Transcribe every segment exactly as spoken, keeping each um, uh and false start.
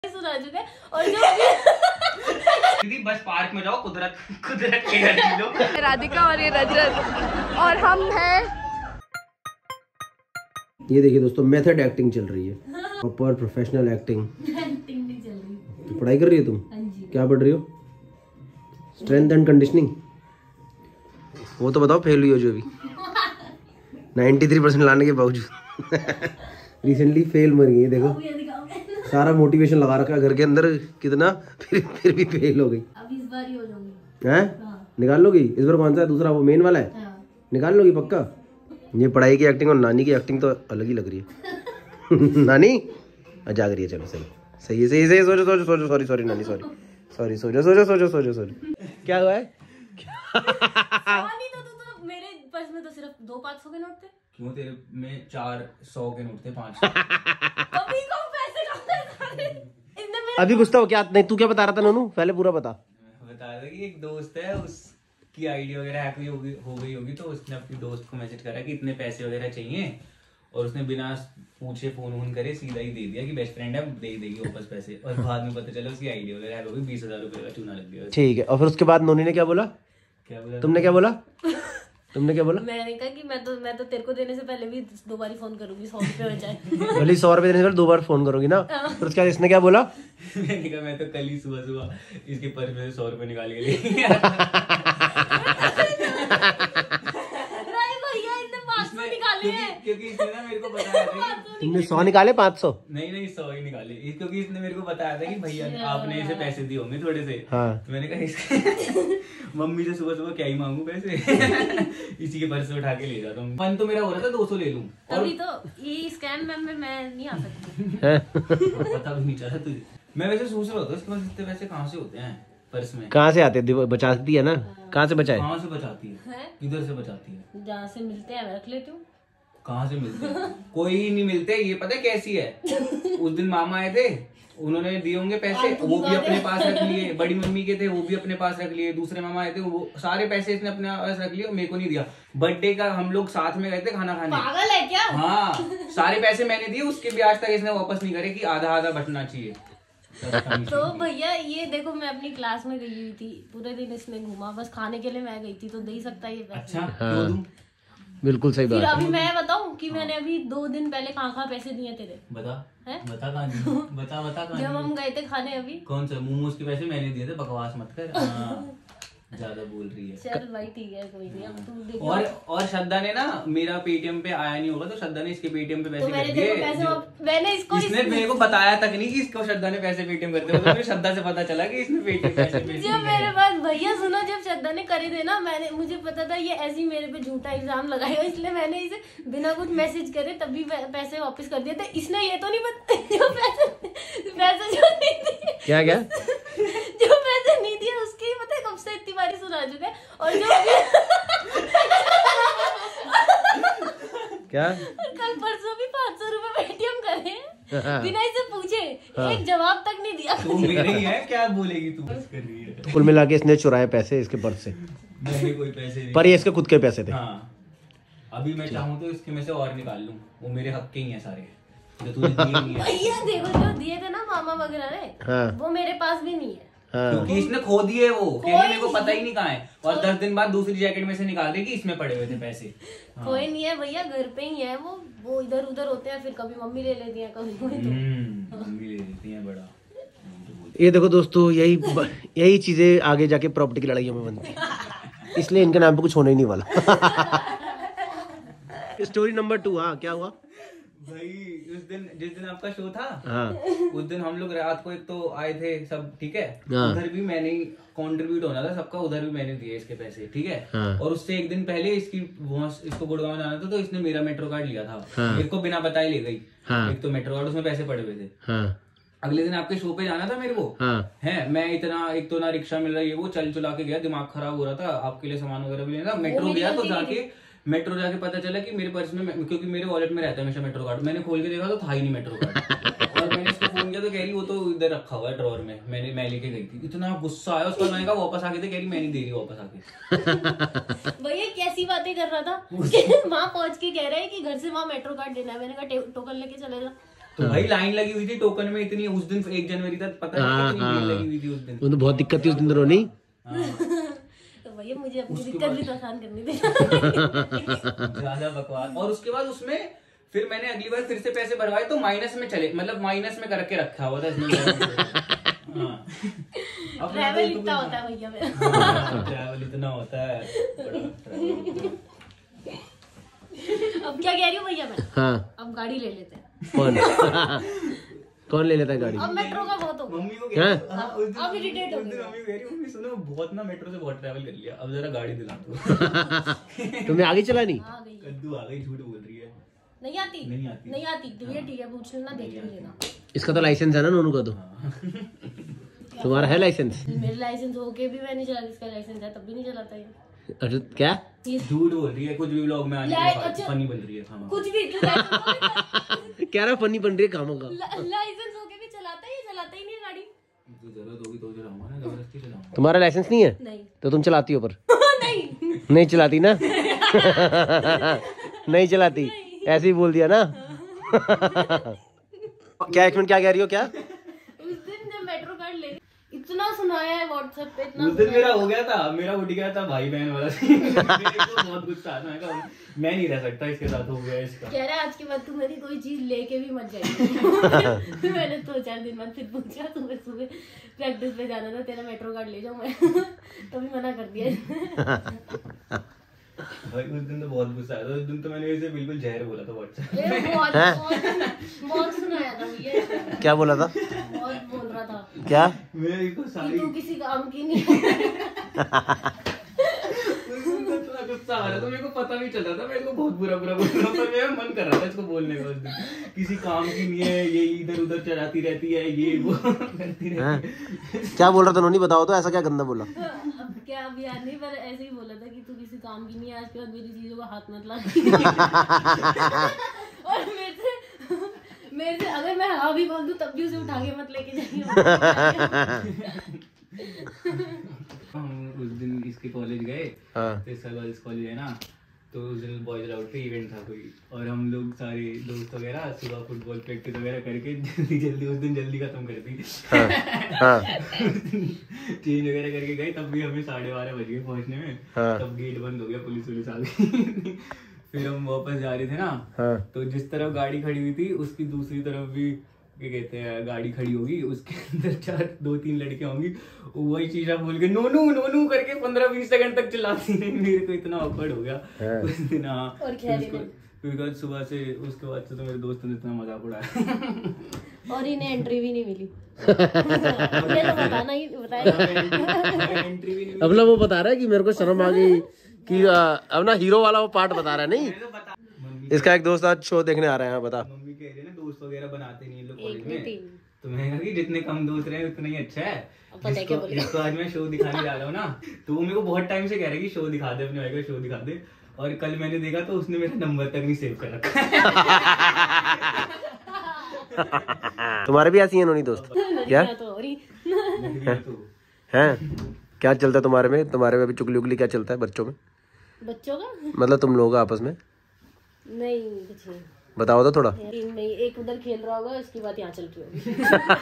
सुना चुके और जो दीदी बस पार्क में जाओ, कुदरत कुदरत की एनर्जी लो। राधिका और ये रजत और हम हैं। ये देखिए दोस्तों, मेथड एक्टिंग चल रही है, प्रॉपर प्रोफेशनल एक्टिंग। एक्टिंग नहीं चल रही। तो पढ़ाई कर रही हो तुम? हाँ जी। क्या पढ़ रही हो? Strength and conditioning. वो तो बताओ, फेल हुई हो जो अभी तिरानवे परसेंट लाने के बावजूद रिसेंटली फेल मर गई। देखो सारा मोटिवेशन लगा रखा है घर के अंदर कितना, फिर फिर भी फेल हो गई। अब इस बार ही हो जाऊंगी। हैं? निकाल लोगी इस बार? कौन सा है दूसरा, वो मेन वाला है? हाँ। निकाल लोगी पक्का? ये पढ़ाई की एक्टिंग और नानी की एक्टिंग तो अलग ही लग रही है नानी जाग रही है, चलो सही सही सही सही सोचो सोचो सोचो सॉरी सॉरी नानी सॉरी सॉरी सोचो सोचो सोचो सोचो सोचो क्या हुआ है? नहीं तो तू तो मेरे पर्स में तो सिर्फ दो पाँच सौ के नोट थे। क्यों तेरे में चार सौ के नोट थे, पाँच कभी कम पैसे कम थे। इसने मेरे अभी गुस्सा हो क्या? नहीं तू क्या बता रहा था नोनू, पहले पूरा बता। बता रहा था कि एक दोस्त है, उसकी आईडी वगैरह हैक हो गई हो गई होगी, तो उसने अपनी दोस्त को मैसेज करा कि इतने पैसे वगैरह चाहिए, और उसने बिना पूछे फोन वोन करे सीधा ही दे दिया कि बेस्ट फ्रेंड है, दे देगी वापस पैसे। और बाद में पता चला उसकी आईडी वगैरह हैक हो गई, बीस हजार रुपए का चूना लग गया। ठीक है, और फिर उसके बाद नोनी ने क्या बोला? क्या बोला तुमने क्या बोला? तुमने क्या बोला? मैंने कहा कि मैं तो मैं तो तेरे को देने से पहले भी दो बार फोन करूंगी, सौ रुपए हो जाए। भले सौ रुपए देने से पहले दो बार फोन करोगी ना। फिर उसके बाद इसने क्या बोला? मैंने कहा मैं तो कल ही सुबह सुबह इसके पर्स में से सौ रुपए निकाल के ले भैया इतने पाँच सौ निकाले हैं। क्योंकि इसने ना मेरे को बताया था कि तुमने सौ निकाले? पाँच सौ? नहीं नहीं सौ ही निकाले, क्योंकि इसने मेरे को बताया था कि भैया आपने इसे पैसे दिए होंगे थोड़े से। हाँ। तो मैंने कहा इसके मम्मी से सुबह सुबह क्या ही मांगू पैसे इसी के पर्स से उठा के ले जाता हूँ। मन तो मेरा हो रहा था दो सौ ले लूं, तभी तो ये स्कैम में मैं, मैं नहीं आ सकती। पता भी नहीं चला तुझे। मैं वैसे सोच रहा था इसके पास इतने पैसे कहाँ से होते हैं पर्स में? कहाँ से आते? बचाती है ना, कहाँ से बचाए? कहाँ से बचाती है, है? किधर से बचाती है? जहाँ से मिलते हैं मैं रख लेती हूँ। कहाँ से मिलते हैं? कोई नहीं मिलते। ये पता है कैसी है, उस दिन मामा आए थे, उन्होंने दिए होंगे पैसे, वो भी अपने पास रख लिए। बड़ी मम्मी के थे, वो भी अपने पास रख लिए। दूसरे मामा आए थे, वो सारे पैसे इसने अपने पास रख लिए, मेरे को नहीं दिया। बर्थडे का हम लोग साथ में गए थे खाना खाने। पागल है क्या? हाँ, सारे पैसे मैंने दिए, उसके भी आज तक इसने वापस नहीं करे कि आधा आधा बटना चाहिए। तो भैया ये देखो, मैं अपनी क्लास में गई हुई थी, पूरे दिन इसने घुमा, बस खाने के लिए मैं गई थी, तो दे ही सकता है ये पैसे। अच्छा, क्यों दूं? बिल्कुल सही फिर बात अभी मैं बताऊं कि मैंने अभी दो दिन पहले कहाँ कहाँ पैसे दिए तेरे? बता हैं? बता कहाँ दिए? बता बता कहाँ जब दिए? हम गए थे खाने अभी। कौन सा मोमोज के पैसे मैंने दिए थे, बकवास मत कर। हाँ, ज्यादा बोल रही है। चल भाई ठीक है, कोई नहीं, अब तू देखो। और और श्रद्धा ने ना मेरा पेटीएम पे आया नहीं होगा, तो श्रद्धा ने इसके पेटीएम पे पैसे तो कर मैंने दिए। तेरे को पैसे वाप- मैंने इसको इसने मेरे को बताया तक नहीं कि इसको श्रद्धा ने पैसे पेटीएम करते हैं, तो मुझे श्रद्धा से पता चला कि इसने पेटीएम पैसे पेटीएम जब मेरे पास भैया सुनो, जब श्रद्धा ने करे थे ना, मैंने मुझे पता था ये ऐसे ही मेरे पे झूठा इल्जाम लगाएगा, इसलिए मैंने इसे बिना कुछ मैसेज करे तभी पैसे वापस कर दिए थे। इसने ये तो नहीं पता जो पैसे पैसे जो नहीं दिए, क्या क्या जो पैसे नहीं दिए उसके ही पता है कब से इतनी बारी सुना चुके हैं। और जो क्या कल परसों भी पाँच सौ रुपए पेटीएम करे बिना इसे पूछे, एक जवाब तक नहीं दिया। तो मेरे ही है, क्या बोलेगी तू? बस कर रही है। कुल मिला के इसने चुराए पैसे इसके पर्स से, मैंने कोई पैसे नहीं। पर ये इसके खुद के पैसे थे। हाँ, अभी मैं चाहूँ तो इसके में से और निकाल लूँ, वो मेरे हक के ही है सारे, जो तूने दिए नहीं है। भैया देखो, जो दिए थे ना मामा वगैरह ने, हाँ। वो मेरे पास भी नहीं है। हाँ। क्योंकि इसने खो दिए, वो कह रही मेरे को पता ही नहीं कहाँ है, और दस दिन बाद दूसरी जैकेट में से निकाल दे कि इसमें पड़े हुए थे पैसे। हाँ। कोई नहीं है भैया, घर पे ही है वो वो इधर उधर होते हैं, फिर कभी मम्मी ले लेती है, कभी कोई तो। हम्म, मम्मी ले लेती है बड़ा। ये देखो दोस्तों, यही यही चीजें आगे जाके प्रॉपर्टी की लड़ाइयों में बनती है, इसलिए इनके नाम पे कुछ होने ही नहीं वाला स्टोरी नंबर टू। हाँ, क्या हुआ भाई? उस दिन जिस दिन आपका शो था, हाँ। उस दिन हम लोग रात को एक तो आए थे सब, ठीक है, हाँ। उधर भी मैंने कंट्रीब्यूट होना था सबका, उधर भी मैंने दिए इसके पैसे, ठीक है। हाँ। और उससे एक दिन पहले इसकी वहाँ इसको गुड़गांव जाना था, तो इसने मेरा मेट्रो कार्ड लिया था। हाँ। मेरे को बिना बताए ले गई। हाँ। एक तो मेट्रो कार्ड, उसमें पैसे पड़े हुए थे। हाँ। अगले दिन आपके शो पे जाना था मेरे को। हाँ। है, मैं इतना, एक तो ना रिक्शा मिल रहा है, वो चल चला के गया, दिमाग खराब हो रहा था, आपके लिए सामान वगैरह भी लेना। मेट्रो गया तो जाके मेट्रो जाके पता चला कि मेरे पर्स में, क्योंकि मेरे वॉलेट में रहता है हमेशा मेट्रो कार्ड, मैंने खोल के देखा तो था ही नहीं मेट्रो कार्ड। और मैंने इसको फोन किया तो कह रही वो तो इधर रखा हुआ है ड्रॉअर में, मैंने मैं लेके गई थी। इतना गुस्सा आया उसका, मैंने कहा वापस आके दे, कह रही मैं नहीं दे रही वापस आके। भैया कैसी बातें कर रहा था, वहाँ पहुंच के कह रहा है कि घर से वहाँ मेट्रो कार्ड देना है। मैंने कहा टोकन लेके चले जा। तो भाई लाइन लगी हुई थी टोकन में इतनी, उस दिन एक जनवरी तक पता है कितनी भीड़ लगी हुई थी उस दिन। वो तो बहुत दिक्कत थी उस दिन रोनी। तो भैया मुझे अपनी दिक्कत भी तो आसान करनी थी। ज्यादा बकवास। और उसके बाद उसमें फिर मैंने अगली बार फिर से पैसे भरवाए तो माइनस में चले, मतलब माइनस में करके रखा हुआ था इसमें। ट्रैवल इतना होता है भैया मेरा। ट्रैवल इतना होता है। अब क्या कह रही हूँ भैया मैं? हाँ अब गाड़ी ले लेते हैं। कौन कौन ले लेता है गाड़ी? अब मेट्रो का बहुत हो गया। मम्मी को कह रही, हाँ? हाँ, उस दिन- अब irritate हो उस दिन गई। मम्मी को कह रही, मम्मी सुनो बहुत ना मेट्रो से बहुत ट्रैवल कर लिया, अब जरा गाड़ी दिला दो। तुम्हें आगे चलानी? आ गई कद्दू आ गई, झूठ बोल रही है। नहीं आती नहीं आती। नहीं आती तो ये ठीक है, पूछ लेना, देख भी लेना। इसका तो लाइसेंस है ना नोनू का? तो तुम्हारा है लाइसेंस? मेरे लाइसेंस होके भी मैं नहीं चलाती, इसका लाइसेंस है तब भी नहीं चलाता ये। अच्छा क्या ये झूठ बोल रही है, कुछ भी व्लॉग में आने लाइ- के अच्छा। फनी बन रही है। हाँ। कुछ भी लाइसेंस कह रहा फनी बन रही है कामों का। होके भी चलाता है, ये चलाता ही नहीं है गाड़ी। तो जरूरत होगी तो चलाऊंगा ना, जबरदस्ती चलाऊंगा। तुम्हारा लाइसेंस नहीं है नहीं तो तुम चलाती हो पर? नहीं नहीं चलाती ना? नहीं चलाती, ऐसे ही बोल दिया ना। क्या एक मिनट, क्या कह रही हो? क्या उस दिन जब मेट्रो कार्ड ले इतना सुनाया है व्हाट्सएप पे, इतना उस दिन मेरा हो गया था, मेरा उठ गया था भाई बहन वाला सीन। मेरे को बहुत गुस्सा आता है, मैं नहीं रह सकता इसके साथ, हो गया इसका। कह रहा है आज के बाद तू मेरी कोई चीज लेके भी मत जाइए। मैंने दो चार दिन बाद फिर पूछा, सुबह सुबह प्रैक्टिस पे जाना था, तेरा मेट्रो कार्ड ले जाऊं मैं? तभी मना कर दिया। भाई उस दिन तो बहुत गुस्सा आया था, उस दिन तो मैंने इसे बिल्कुल जहर बोला था व्हाट्सएप। ए, बहुत बहुत बहुत सुनाया था भैया, क्या बोला था? बहुत बोल रहा था क्या? मैं इसको कि सारी तू किसी काम की नहीं है। उस दिन तो इतना गुस्सा आ रहा था, मेरे को पता भी चल रहा था, मेरे को बहुत बुरा बुरा बोल रहा था, मेरा मन कर रहा था इसको बोलने का। उस दिन किसी काम की नहीं है, ये इधर उधर चलाती रहती है, ये वो करती रहती है। क्या बोल रहा था नोनी, बताओ तो, ऐसा क्या गंदा बोला? अब क्या अब याद नहीं, पर ऐसे ही बोला था कि तू किसी काम की नहीं है, आज के बाद मेरी चीजों का हाथ मत लगा। और मेरे से मेरे से अगर मैं हाँ भी बोल दूं तब भी उसे उठा के मत लेके जाइए। हम उस दिन इसके कॉलेज गए, हाँ। तो इसका गर्ल्स कॉलेज है ना, तो उस दिन बॉयज आउट पे इवेंट था कोई, और हम लोग सारे दोस्त वगैरह सुबह फुटबॉल प्रैक्टिस वगैरह करके जल्दी जल्दी उस दिन जल्दी खत्म कर दी। चेंज वगैरह करके गए, तब भी हमें साढ़े बारह बज गए पहुंचने में। हाँ। तब गेट बंद हो गया, पुलिस पुलिस आ गई। फिर हम वापस जा रहे थे ना, हाँ। तो जिस तरफ गाड़ी खड़ी हुई थी उसकी दूसरी तरफ भी क्या कहते हैं गाड़ी खड़ी होगी, उसके अंदर चार दो तीन लड़कियां होंगी, वही शीशा खोल के नोनू नोनू करके पंद्रह बीस सेकंड तक चिल्लाती रही। मेरे को इतना ऑकवर्ड हो गया उस दिन। हाँ, और क्या बिकॉज सुबह से उसके बाद से तो मेरे दोस्तों ने इतना मजाक उड़ाया। और इन्हें एंट्री भी नहीं मिली। ये तो बताना ही बताया। एंट्री भी नहीं अब ना वो बता रहा है कि मेरे को शर्म आ गई कि आ, अब ना हीरो वाला वो पार्ट बता रहा है। नहीं, मम्मी इसका एक दोस्त आज शो देखने आ रहा है। बता। मम्मी कह रही है ना दोस्त वगैरह बनाते नहीं लोग कॉलेज एक भी में, तीन। तो मैंने कहा कि जितने कम दोस्त रहे उतना ही अच्छा है। अब पता है क्या जिसको- बोलेगा। जिसको आज मैं शो दिखाने जा रहा हूँ ना, तो वो मेरे को बहुत टाइम से कह रहा है कि शो दिखा दे, अपने भाई का शो दिखा दे, और कल मैंने देखा तो उसने मेरा नंबर तक नहीं सेव कर रखा। तुम्हारे भी ऐसी है नोनी दोस्त? क्या तो हो रही तो है? क्या चलता है तुम्हारे में? तुम्हारे में भी चुगली उगली क्या चलता है बच्चों में? बच्चों का मतलब तुम लोग आपस में? नहीं, कुछ नहीं। बताओ तो थोड़ा। तीन नहीं, एक उधर खेल रहा होगा, इसकी बात यहाँ चल रही होगी।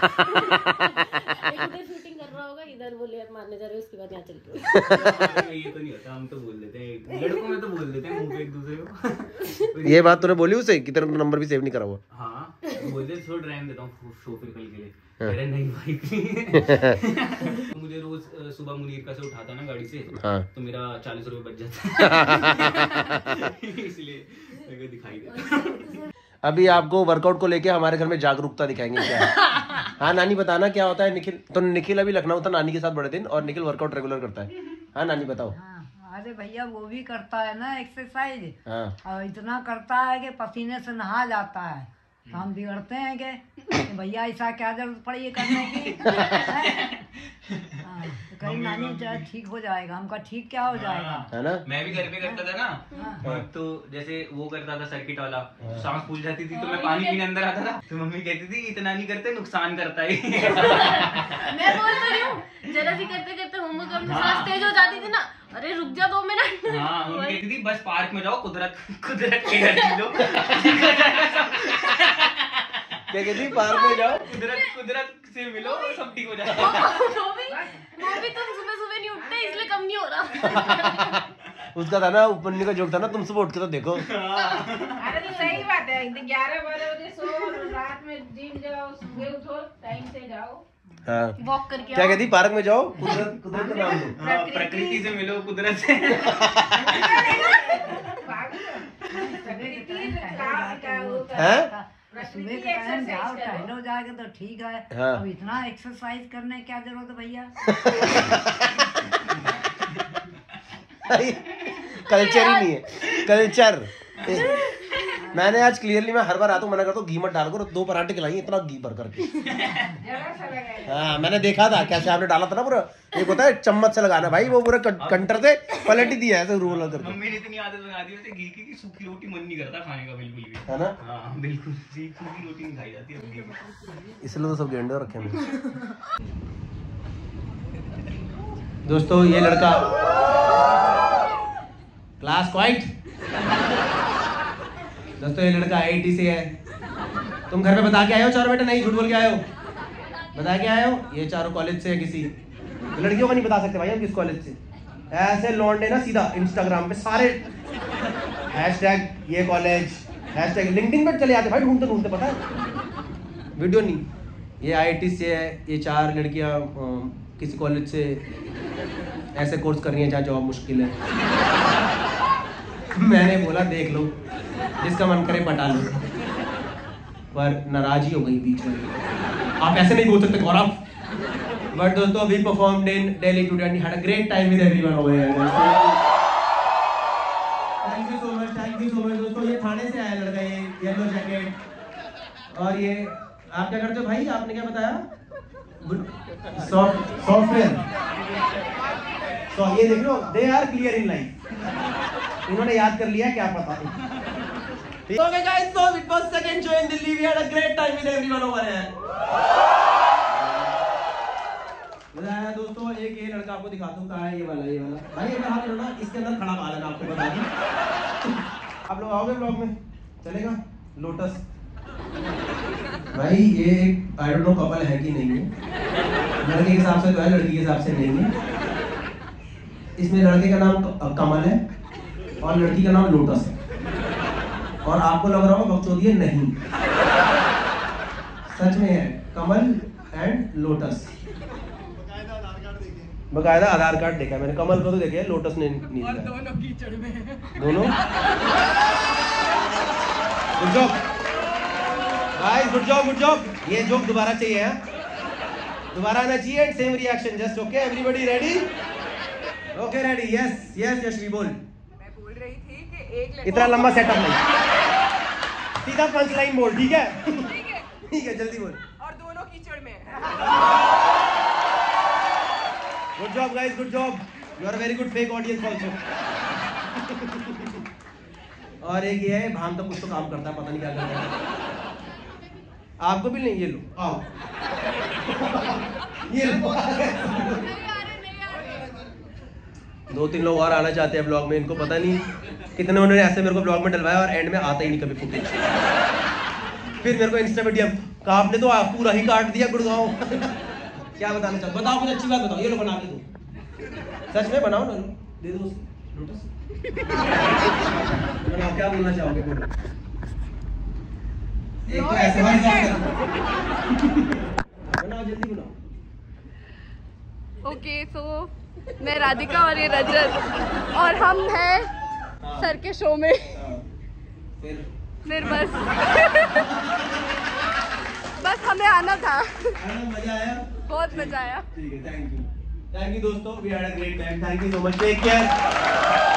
एक उधर शूटिंग कर रहा होगा, इधर वो लेयर मारने जा रहे हो, उसकी बात यहाँ चल रही होगी। ये तो नहीं होता, हम तो बोल देते हैं लड़कों में, तो बोल देते हैं मुंह पे एक दूसरे को। ये बात तूने बोली उसे कि तेरा नंबर भी सेव नहीं करा हुआ? हाँ, बोलते छोड़ ड्राइव देता हूँ शो फिर कल के लिए। अरे नहीं भाई। तो मुझे रोज अ, सुबह मुनीर का से उठाता ना गाड़ी से, हाँ। तो मेरा चालीस रुपए बच जाता। इसलिए मेरे को दिखाई देता। अभी आपको वर्कआउट को लेके हमारे घर में जागरूकता दिखाएंगे क्या? हाँ नानी, बताना क्या होता है। निखिल तो निखिल अभी लखनऊ था नानी के साथ बड़े दिन, और निखिल वर्कआउट रेगुलर करता है। हाँ नानी बताओ। हाँ, अरे भैया वो भी करता है ना एक्सरसाइज, हाँ। और इतना करता है कि पसीने से नहा जाता है। तो हम बिगड़ते हैं कि कि भैया ऐसा क्या जरूरत पड़ी है करने की। हाँ, तो कहीं नानी चाहे ठीक हो जाएगा, हमका ठीक क्या हो जाएगा। है ना? मैं भी घर पे करता था ना, तो जैसे वो करता था सर्किट वाला, सांस फूल जाती थी तो मैं पानी पीने अंदर आता था, तो मम्मी कहती थी इतना नहीं करते, नुकसान करता है। मैं बोल तो रही हूँ, जरा सी करते करते होमवर्क करने सांस तेज हो जाती थी ना, अरे रुक जा दो मिनट। हाँ, मम्मी कहती थी बस पार्क में जाओ, कुदरत कुदरत के घर जी लो। क्या कहती पार्क में जाओ कुदरत कुदरत से मिलो सब ठीक हो जाएगा। वो भी वो भी तुम सुबह सुबह नहीं उठते इसलिए कम नहीं हो रहा। उसका था ना ऊपर का जोक था ना, तुम सुबह उठ के तो देखो। अरे तो सही बात है, ग्यारह बारह बजे सो और रात में जिम जाओ, सुबह उठो टाइम से जाओ। हाँ वॉक करके क्या कहती पार्क में जाओ, कुदरत कुदरत का नाम लो। हाँ, प्रकृति से मिलो कुदरत से। हैं? सुबह के टाइम जाओ टहलो जाके तो ठीक है। हाँ। अब इतना एक्सरसाइज करने की क्या जरूरत है भैया? कल्चर ही नहीं है, कल्चर। मैंने आज क्लियरली, मैं हर बार आता हूँ मना करता हूँ घी मत डाल कर, दो पराठे खिलाई इतना घी भर करके। हाँ मैंने देखा था कैसे आपने डाला था ना, पूरा एक होता है चम्मच से लगाना भाई, वो पूरा कंटर से पलट ही दिया है रोल करके। मम्मी ने इतनी आदत बना दी वैसे घी की कि सूखी रोटी मन नहीं करता खाने का बिल्कुल भी, है ना? हाँ बिल्कुल सूखी रोटी नहीं खाई जाती है घी में। इसलिए तो सब गेंडे रखे हैं। दोस्तों ये लड़का क्लास क्वाइट, दोस्तों ये लड़का आई आई टी से है। तुम घर पे बता के आए हो चारों बेटा? नहीं झूठ बोल के आए हो? बता के आए हो? ये चारों कॉलेज से है किसी, लड़कियों का नहीं बता सकते भाई हम किस कॉलेज से। ऐसे लौंडे ना सीधा इंस्टाग्राम पे सारे हैशटैग ये कॉलेज, हैशटैग लिंक्डइन पर चले जाते भाई ढूंढते ढूंढते, पता है वीडियो नहीं। ये आई आई टी से है, ये चार लड़कियां किसी कॉलेज से ऐसे कोर्स कर रही हैं जहाँ जॉब मुश्किल है। मैंने बोला देख लो जिसका मन करे पटा लो, पर नाराज ही हो गई बीच में। आप ऐसे नहीं बोल सकते गौरव। बट दोस्तों we performed in Delhi today and had a great time with everyone over here. Thank you so much, thank you so much. दोस्तों ये थाने से आया लड़का, ये येलो जैकेट। और ये आप क्या करते हो भाई? आपने क्या बताया? सॉफ्टवेयर। तो ये देख लो, they are clear in life. इन्होंने याद कर लिया, क्या पता। Okay guys, so it was second show in Delhi. We had a great time with everyone over here. मजा आया दोस्तों। एक ये लड़का आपको दिखाता हूँ, कहाँ है ये वाला, ये वाला भाई ये हाथ ना इसके अंदर खड़ा बाल है, आपको बता दूं। आप लोग आओगे ब्लॉग में? चलेगा? लोटस भाई ये एक आई डोंट नो कपल है कि नहीं है, लड़के के हिसाब से तो है, लड़की के हिसाब से नहीं है। इसमें लड़के का नाम कमल है और लड़की का नाम लोटस है। और आपको लग रहा होगा बकचोदी, नहीं सच में है, कमल एंड लोटस। बकायदा आधार कार्ड देखा मैंने, कमल को तो देखे, लोटस ने नहीं देखा। दोनों कीचड़ में हैं। दोनों good job guys, good job good job. ये जोक दोबारा चाहिए है, दोबारा आना चाहिए। And same reaction just. Okay everybody ready? Okay ready? Yes yes Yashvi बोल। मैं बोल रही थी कि एक इतना लंबा सेटअप नहीं, सीधा पंच लाइन बोल, ठीक है? ठीक है ठीक है जल्दी बोल। और दोनों कीचड़ में। Good job guys, good job. You are very good fake audience also. और एक ये है भान तो कुछ तो काम करता है, पता नहीं क्या करता है। आपको भी नहीं, ये लो आओ। ये लो। दो तीन लोग और आना चाहते हैं ब्लॉग में, इनको पता नहीं कितने उन्होंने ऐसे मेरे को ब्लॉग में डलवाया और एंड में आता ही नहीं कभी फुटेज। फिर मेरे को इंस्टा पे डीएम कहा आपने तो पूरा ही काट दिया गुड़गांव। क्या बताना चाहते? बताओ कुछ अच्छी बात बताओ। ये लो बना के दो, सच में बनाओ ना, दे दो लोटस। बनाओ, क्या बोलना चाहोगे बोलो। एक तो ऐसे बनाओ, जल्दी बनाओ। ओके सो मैं राधिका और ये रजत और हम हैं सर के शो में। फिर फिर बस बस हमें आना था। मजा आया? बहुत मजा आया। ठीक है, थैंक यू थैंक यू दोस्तों, we had a great time. Thank you so much, take care.